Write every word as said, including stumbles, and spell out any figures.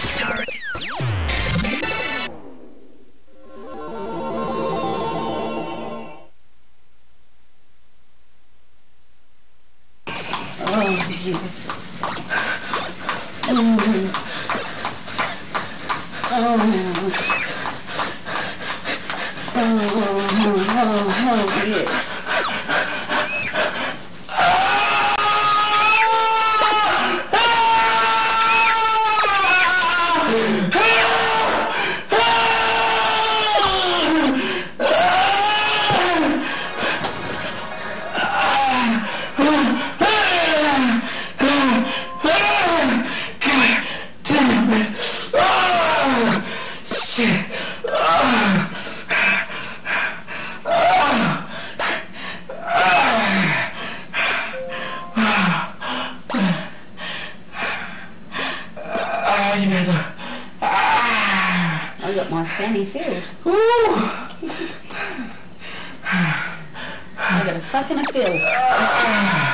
Oh, yes. Mm. Oh, no. Oh, oh, oh, oh, yes. I got my fanny filled. I got a fucking a fill.